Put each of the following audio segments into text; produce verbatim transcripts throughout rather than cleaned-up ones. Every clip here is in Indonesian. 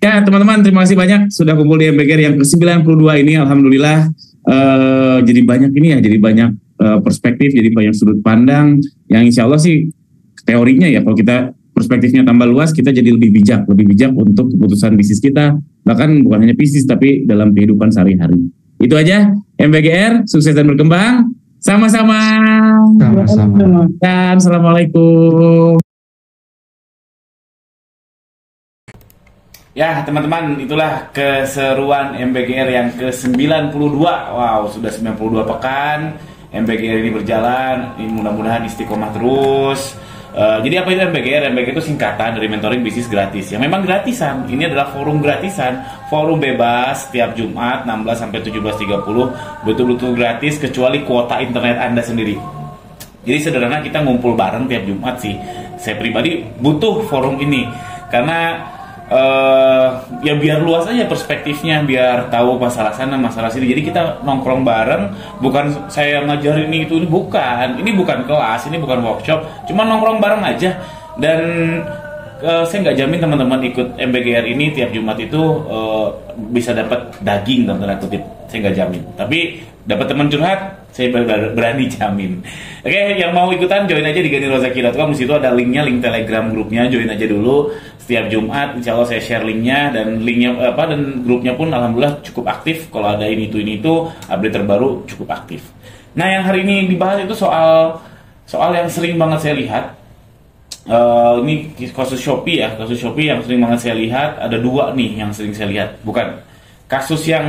Ya teman-teman, terima kasih banyak sudah kumpul di M B K R yang ke sembilan puluh dua ini. Alhamdulillah uh, jadi banyak ini ya, jadi banyak uh, perspektif, jadi banyak sudut pandang yang insya Allah sih teorinya ya, kalau kita perspektifnya tambah luas, kita jadi lebih bijak, lebih bijak untuk keputusan bisnis kita, bahkan bukan hanya bisnis tapi dalam kehidupan sehari-hari. Itu aja, M B K R sukses dan berkembang sama-sama. Sama-sama. Dan assalamualaikum. Ya teman-teman, itulah keseruan M B K R yang ke sembilan puluh dua. Wow, sudah sembilan puluh dua pekan M B K R ini berjalan. Ini mudah-mudahan istiqomah terus. uh, Jadi apa itu M B K R? M B K R itu singkatan dari mentoring bisnis gratis. Yang memang gratisan. Ini adalah forum gratisan, forum bebas setiap Jumat enam belas sampai tujuh belas tiga puluh. Betul-betul gratis kecuali kuota internet Anda sendiri. Jadi sederhana, kita ngumpul bareng tiap Jumat sih. Saya pribadi butuh forum ini karena Uh, ya biar luas aja perspektifnya, biar tahu masalah sana masalah sini. Jadi kita nongkrong bareng, bukan saya ngajarin ini itu ini bukan, ini bukan kelas, ini bukan workshop, cuma nongkrong bareng aja. Dan uh, saya nggak jamin teman-teman ikut M B K R ini tiap Jumat itu uh, bisa dapat daging dalam tanda kutip, saya nggak jamin. Tapi dapat teman curhat, saya berani jamin. Oke, yang mau ikutan join aja di ganirozaki dot com. Di situ ada linknya, link Telegram grupnya, join aja dulu. Setiap Jumat, insya Allah saya share linknya, dan linknya apa dan grupnya pun alhamdulillah cukup aktif. Kalau ada ini itu ini itu update terbaru cukup aktif. Nah, yang hari ini dibahas itu soal soal yang sering banget saya lihat. Uh, ini kasus Shopee ya, kasus Shopee yang sering banget saya lihat. Ada dua nih yang sering saya lihat, bukan kasus yang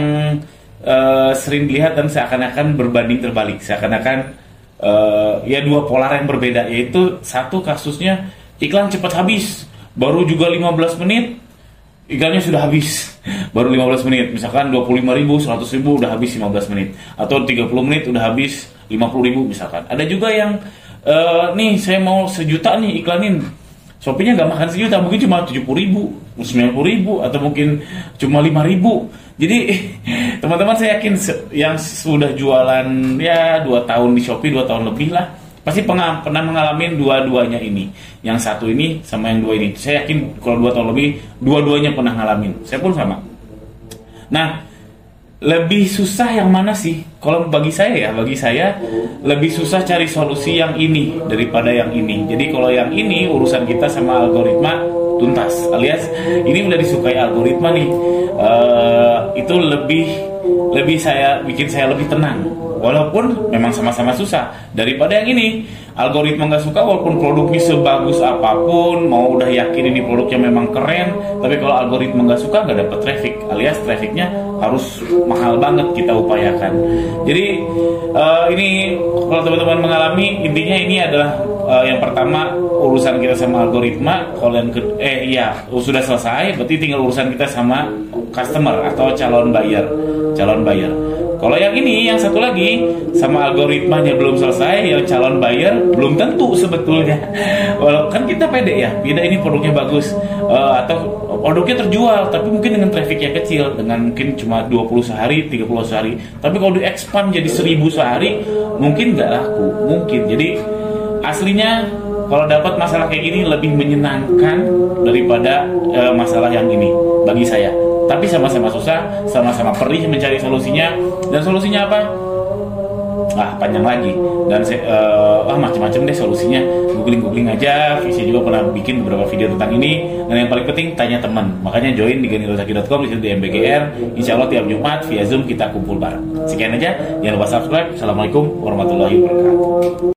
uh, sering dilihat dan seakan-akan berbanding terbalik, seakan-akan uh, ya dua polar yang berbeda. Yaitu satu kasusnya iklan cepat habis. Baru juga lima belas menit iklannya sudah habis. Baru lima belas menit, misalkan dua puluh lima ribu, seratus ribu udah habis lima belas menit, atau tiga puluh menit udah habis lima puluh ribu misalkan. Ada juga yang uh, nih saya mau sejuta nih iklanin, Shopee-nya gak makan sejuta, mungkin cuma tujuh puluh ribu, sembilan puluh ribu, atau mungkin cuma lima ribu. Jadi teman-teman, saya yakin yang sudah jualan ya dua tahun di Shopee, dua tahun lebih lah, pasti pernah, pernah mengalami dua-duanya ini. Yang satu ini sama yang dua ini. Saya yakin kalau dua tahun lebih, dua-duanya pernah ngalamin. Saya pun sama. Nah, lebih susah yang mana sih? Kalau bagi saya ya, bagi saya lebih susah cari solusi yang ini daripada yang ini. Jadi kalau yang ini urusan kita sama algoritma tuntas, alias ini udah disukai algoritma nih. Uh, itu lebih lebih saya bikin saya lebih tenang. Walaupun memang sama-sama susah daripada yang ini. Algoritma nggak suka walaupun produknya sebagus apapun, mau udah yakin ini produknya memang keren, tapi kalau algoritma nggak suka nggak dapat traffic, alias trafficnya harus mahal banget kita upayakan. Jadi uh, ini kalau teman-teman mengalami, intinya ini adalah uh, yang pertama urusan kita sama algoritma. Kalau yang ke eh iya sudah selesai, berarti tinggal urusan kita sama customer atau calon buyer, calon buyer. Kalau yang ini, yang satu lagi, sama algoritmanya belum selesai, yang calon buyer belum tentu sebetulnya. Walaupun kan kita pede ya, beda ini produknya bagus, uh, atau produknya terjual, tapi mungkin dengan trafficnya kecil, dengan mungkin cuma dua puluh sehari, tiga puluh sehari. Tapi kalau di expand jadi seribu sehari, mungkin nggak laku, mungkin. Jadi aslinya kalau dapat masalah kayak gini lebih menyenangkan daripada uh, masalah yang ini bagi saya. Tapi sama-sama susah, sama-sama perih mencari solusinya. Dan solusinya apa? Ah, panjang lagi. Dan uh, ah macam-macam deh solusinya. Googling-googling aja. Saya juga pernah bikin beberapa video tentang ini. Dan yang paling penting, tanya teman. Makanya join di ganirozaki dot com, di situ di M B K R. Insya Allah tiap Jumat via Zoom kita kumpul bareng. Sekian aja. Jangan lupa subscribe. Assalamualaikum warahmatullahi wabarakatuh.